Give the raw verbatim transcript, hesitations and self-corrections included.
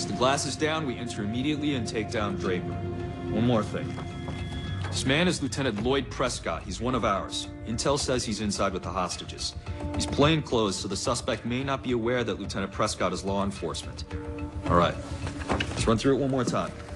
Once the glass is down, we enter immediately and take down Draper. One more thing. This man is Lieutenant Lloyd Prescott. He's one of ours. Intel says he's inside with the hostages. He's plainclothes, so the suspect may not be aware that Lieutenant Prescott is law enforcement. All right. Let's run through it one more time.